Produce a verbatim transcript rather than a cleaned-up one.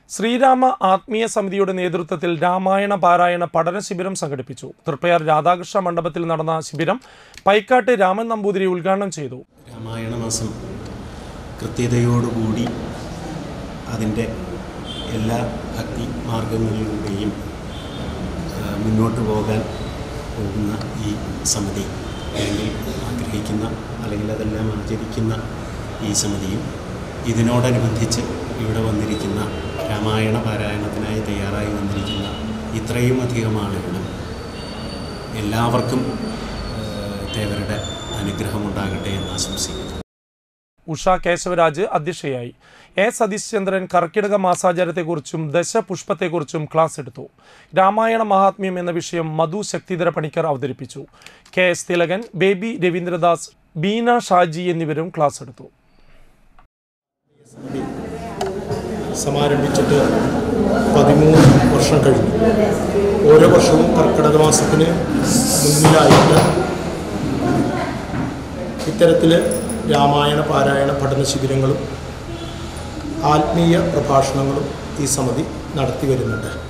ശ്രീരാമ ആത്മീയ സമിതിയുടെ നേതൃത്വത്തിൽ രാമായണ പാരായണ പഠന ശിബിരം സംഘടിപ്പിച്ചു. തൃപ്പയാർ രാധാകൃഷ്ണ മണ്ഡപത്തിൽ നടന്ന ശിബിരം പൈക്കാട്ട് രാമൻ നമ്പൂതിരി ഉദ്ഘാടനം ചെയ്തു. രാമായണ മാസം കൃത്യതയോടുകൂടി അതിൻ്റെ എല്ലാ ഭക്തി മാർഗങ്ങളിലൂടെയും മുന്നോട്ട് പോകാൻ പോകുന്ന ഈ സമിതി അല്ലെങ്കിൽ ആഗ്രഹിക്കുന്ന അല്ലെങ്കിൽ അതെല്ലാം ആചരിക്കുന്ന ഈ സമിതിയും ഇതിനോടനുബന്ധിച്ച് ഇവിടെ വന്നിരിക്കുന്ന രാമായണ പാരായണത്തിനായി തയ്യാറായി വന്നിരിക്കുന്ന ഇത്രയും അധികം ആളുകളും എല്ലാവർക്കും ദേവരുടെ അനുഗ്രഹമുണ്ടാകട്ടെ എന്ന് ആശംസിക്കുന്നു. ഉഷ കേശവരാജ് അധ്യക്ഷയായി. എ സതീശ്ചന്ദ്രൻ കർക്കിടക മാസാചാരത്തെക്കുറിച്ചും ദശപുഷ്പത്തെക്കുറിച്ചും ക്ലാസ് എടുത്തു. രാമായണ മഹാത്മ്യം എന്ന വിഷയം മധു ശക്തിധര പണിക്കർ അവതരിപ്പിച്ചു. K S Thilakan, Baby Ravindradas, Beena Shaji എന്നിവരും ക്ലാസ് എടുത്തു. സമാരംഭിച്ചിട്ട് പതിമൂന്ന് വർഷം കഴിഞ്ഞു. ഓരോ വർഷവും കർക്കിടക മാസത്തിന് മുന്നിലായിട്ട് ഇത്തരത്തിൽ രാമായണ പാരായണ പഠന ശിബിരങ്ങളും ആത്മീയ പ്രഭാഷണങ്ങളും ഈ സമിതി നടത്തി വരുന്നുണ്ട്.